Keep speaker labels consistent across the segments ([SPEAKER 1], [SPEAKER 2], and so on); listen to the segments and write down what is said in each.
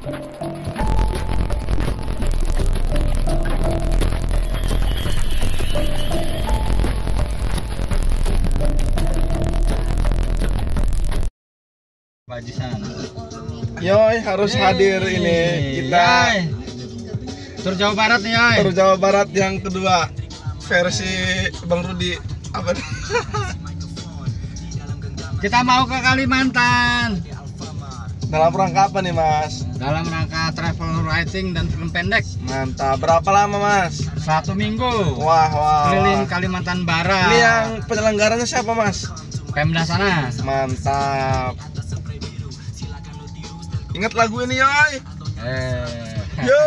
[SPEAKER 1] Yoy harus hadir ini kita
[SPEAKER 2] Tur Jawa Barat nih Yoy.
[SPEAKER 1] Tur Jawa Barat yang kedua versi Bang Rudi apa nih?
[SPEAKER 2] Kita mau ke Kalimantan.
[SPEAKER 1] Dalam rangka apa nih Mas?
[SPEAKER 2] Dalam rangka travel writing dan film pendek.
[SPEAKER 1] Mantap. Berapa lama Mas?
[SPEAKER 2] 1 minggu.
[SPEAKER 1] Wah.
[SPEAKER 2] Keliling Kalimantan Barat.
[SPEAKER 1] Ini yang penyelenggaranya siapa Mas?
[SPEAKER 2] Pemda sana.
[SPEAKER 1] Mantap. Ingat lagu ini Yoy? Yo.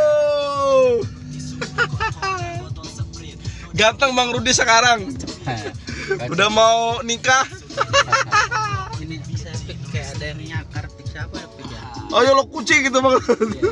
[SPEAKER 1] Ganteng Bang Rudi sekarang. Udah mau nikah.
[SPEAKER 3] Ini bisa pik kayak ada yang nyakar pik siapa ya pik ya?
[SPEAKER 1] Oh ya lo kucing gitu Bang.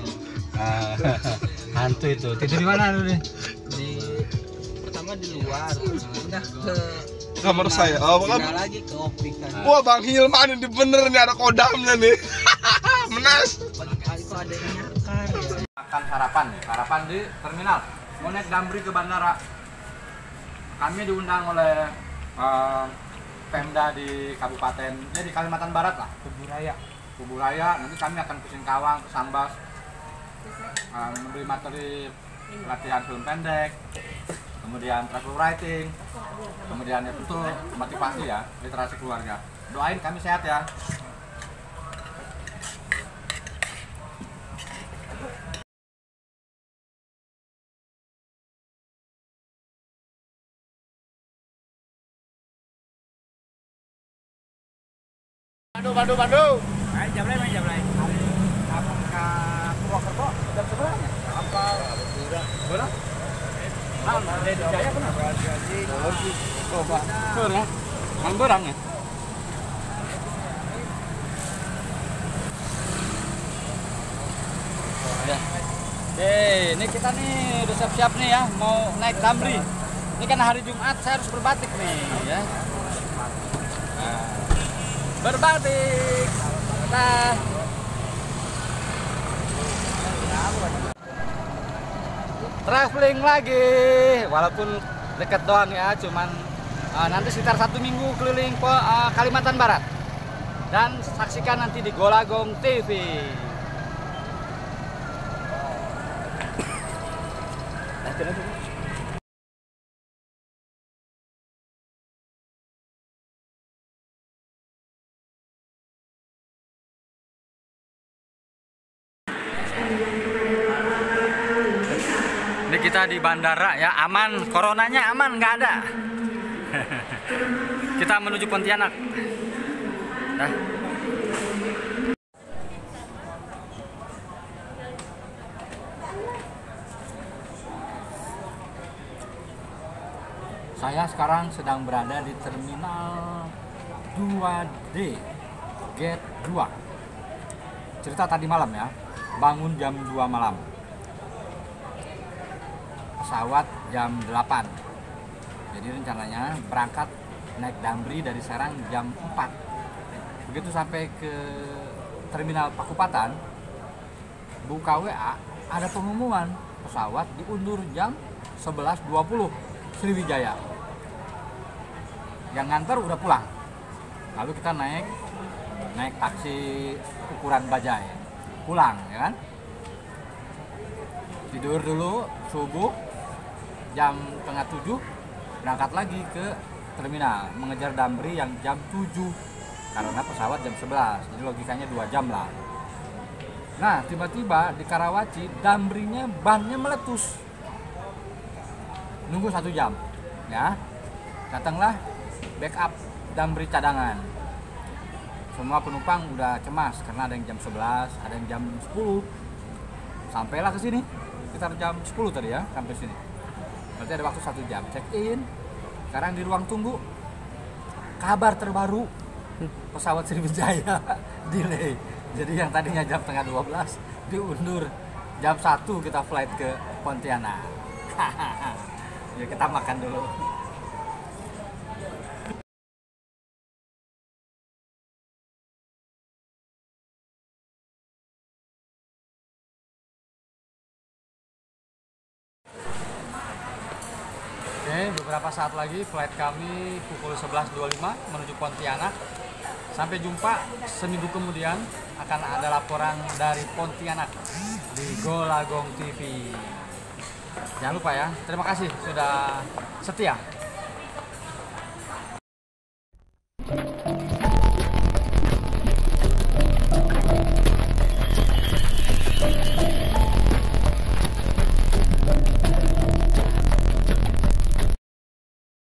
[SPEAKER 2] Hantu itu. Tidur di mana lu nih?
[SPEAKER 3] Pertama di luar, pindah ke
[SPEAKER 1] Kamar saya. Oh,
[SPEAKER 3] pindah lagi ke opik kan.
[SPEAKER 1] Wah Bang Hilman ini bener nih ada kodamnya nih. Menas.
[SPEAKER 3] Pagi-pagi kok ada yang nyakar ya.
[SPEAKER 2] Makan sarapan di terminal. Mau naik Damri ke bandara. Kami diundang oleh Pemda di Kabupaten, di Kalimantan Barat lah, Kubu Raya. Nanti kami akan ke Singkawang, ke Sambas, memberi materi latihan film pendek, kemudian travel writing, kemudian ya tentu motivasi ya, literasi keluarga. Doain kami sehat ya.
[SPEAKER 1] Bandung.
[SPEAKER 2] Jam lain. Kamu ke Purwokerto jam seberapa? Apa? Berapa? Dari Jaya benar? Coba. Berang. Mang berang ya? Oke, ini kita nih udah siap-siap nih ya, mau naik Damri. Ini kan hari Jumat, saya harus berbatik nih ya. Berbatik. Nah. Traveling lagi, walaupun dekat doang ya, cuman nanti sekitar 1 minggu keliling Kalimantan Barat. Dan saksikan nanti di Golagong TV. Ini kita di bandara ya, aman, coronanya aman, nggak ada. Kita menuju Pontianak. Nah. Saya sekarang sedang berada di Terminal 2D, Gate 2. Cerita tadi malam ya, bangun jam 2 malam. Pesawat jam 8. Jadi rencananya berangkat naik Damri dari Serang jam 4. Begitu sampai ke Terminal Pakupatan, buka WA, ada pengumuman pesawat diundur jam 11.20 Sriwijaya. Yang nganter udah pulang. Lalu kita naik taksi ukuran bajai. Pulang ya kan? Tidur dulu subuh jam setengah 7, berangkat lagi ke terminal mengejar Damri yang jam 7 karena pesawat jam 11, jadi logikanya 2 jam lah. Nah tiba-tiba di Karawaci Damrinya bannya meletus, nunggu 1 jam ya, datanglah backup Damri cadangan. Semua penumpang udah cemas karena ada yang jam 11, ada yang jam 10. Sampailah ke sini sekitar jam 10 tadi ya, sampai sini. Berarti ada waktu 1 jam. Check in. Sekarang di ruang tunggu. Kabar terbaru, pesawat Sriwijaya delay. Jadi yang tadinya jam setengah 12 diundur jam 1 kita flight ke Pontianak. Ya kita makan dulu. beberapa saat lagi flight kami pukul 11.25 menuju Pontianak. Sampai jumpa seminggu kemudian akan ada laporan dari Pontianak di Golagong TV. Jangan lupa ya, terima kasih sudah setia